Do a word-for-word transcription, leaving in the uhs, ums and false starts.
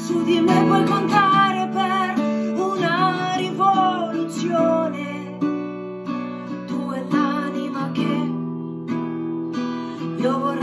su di me puoi contare per una rivoluzione. Tu e l'anima che io vorrei